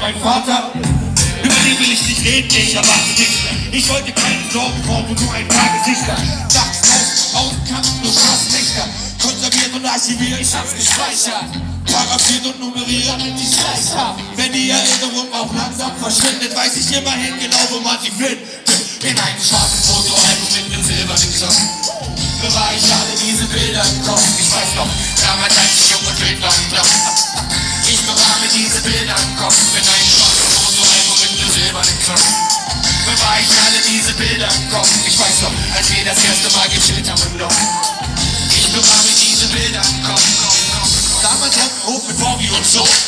mein Vater. Über den will ich nicht reden, ich erwarte nichts mehr. Ich wollte keinen Sorgenkorb und nur ein paar Gesichter. Nachts raus, Augenkampf, nur Straßenlichter. Konserviert und archiviert, ich hab's gespeichert. Paraphiert und nummeriert, damit ich's gleich hab. Wenn die Erinnerung auch langsam verschwindet, weiß ich immerhin genau, wo man sie findet. In einem schwarzen Fotoalbum mit einem silbernen Knopf bewahre ich alle diese Bilder im Kopf. Ich weiß noch, damals als ich jung und wild war im Block. Ich bewahre diese Bilder im Kopf. In einem schwarzen Fotoalbum mit einem silbernen Knopf bewahre ich alle diese Bilder im Kopf. Ich weiß noch, als wir das erste Mal gechillt haben im Loch. Ich bewahre diese Bilder im Kopf. Damals auf dem Hof mit Bobby und so.